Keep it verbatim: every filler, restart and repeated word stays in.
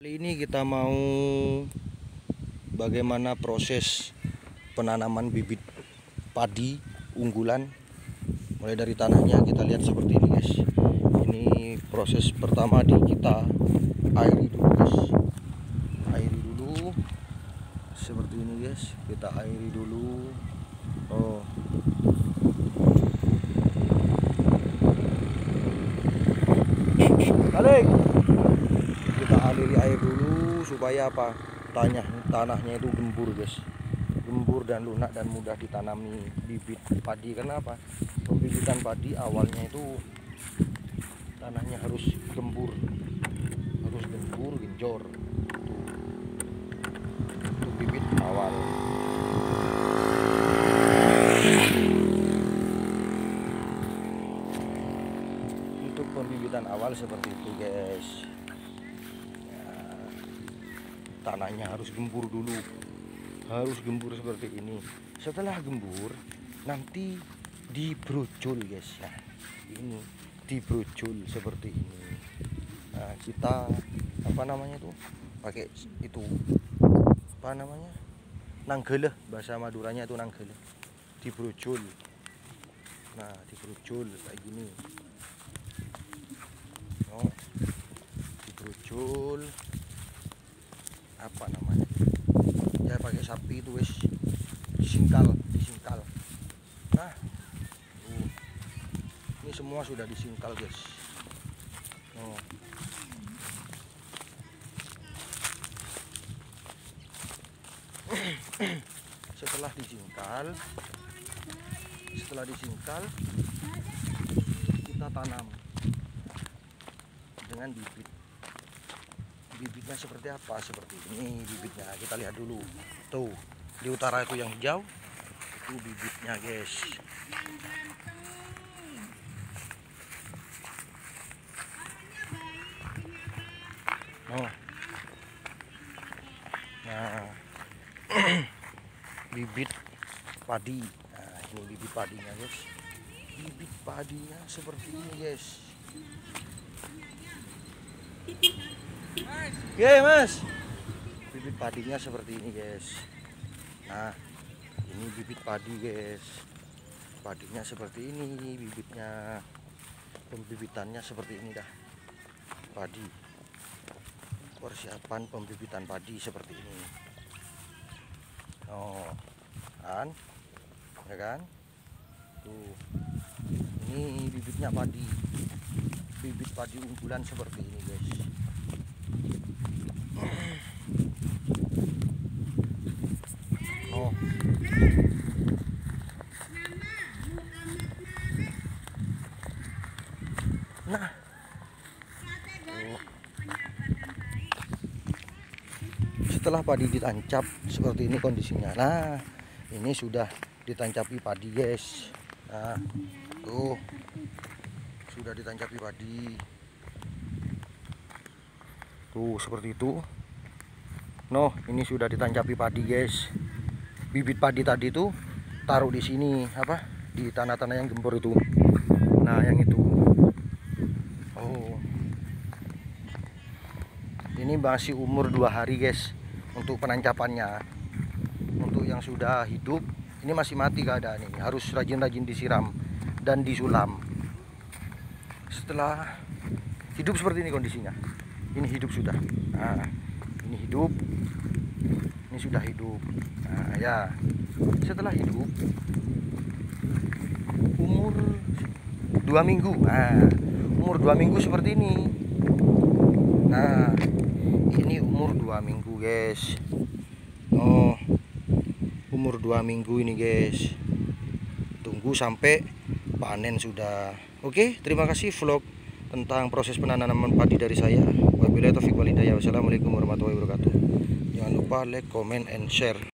Kali ini kita mau bagaimana proses penanaman bibit padi unggulan. Mulai dari tanahnya kita lihat seperti ini guys. Ini proses pertama di kita airi dulu guys. Airi dulu seperti ini guys. Kita airi dulu. Oh. Balik. Kita aliri air dulu supaya apa? Tanah tanahnya itu gembur guys. Gembur dan lunak dan mudah ditanami bibit padi. Karena apa? Pembibitan padi awalnya itu tanahnya harus gembur, harus gembur, genjor. Itu bibit awal. Untuk pembibitan awal seperti itu guys. Ya, tanahnya harus gembur dulu, harus gembur seperti ini. Setelah gembur nanti dibrojol guys. Nah, ini dibrojol seperti ini. Nah, kita apa namanya tuh pakai itu apa namanya nanggele, bahasa Maduranya itu nanggele, dibrojol. Nah, dibrojol kayak gini. Oh, dibrojol apa namanya ya, pakai sapi itu wes disingkal disingkal. Nah, uh, ini semua sudah disingkal guys. Oh. Setelah disingkal setelah disingkal kita tanam dengan bibit. Bibitnya seperti apa? Seperti ini bibitnya. Kita lihat dulu. Tuh, di utara itu yang hijau, itu bibitnya guys. Oh. Nah, bibit padi. Nah, ini bibit padinya guys. Bibit padinya seperti ini guys. Ya mas, bibit padinya seperti ini guys. Nah, ini bibit padi guys. Padinya seperti ini, bibitnya, pembibitannya seperti ini dah. Padi, persiapan pembibitan padi seperti ini. Oh, kan, ya kan? Tuh, ini bibitnya padi, bibit padi unggulan seperti ini guys. Oh. Nah. Oh. Setelah padi ditancap seperti ini kondisinya. Nah, ini sudah ditancapi padi guys. Nah, tuh sudah ditancapi padi. Tuh seperti itu. Noh, ini sudah ditancapi padi guys. Bibit padi tadi itu taruh di sini apa? Di tanah-tanah yang gembur itu. Nah, yang itu. Oh. Ini masih umur dua hari guys untuk penancapannya. Untuk yang sudah hidup, ini masih mati keadaan ini. Harus rajin-rajin disiram dan disulam. Setelah hidup seperti ini kondisinya. Ini hidup sudah. Nah, ini hidup. Ini sudah hidup. Nah, ya. Setelah hidup umur dua minggu. Nah, umur dua minggu seperti ini. Nah, ini umur dua minggu guys. Oh, umur dua minggu ini guys. Tunggu sampai panen sudah. Oke, terima kasih vlog tentang proses penanaman padi dari saya. Wabillahi taufiq wal hidayah. Wassalamualaikum warahmatullahi wabarakatuh. Jangan lupa like, comment, and share.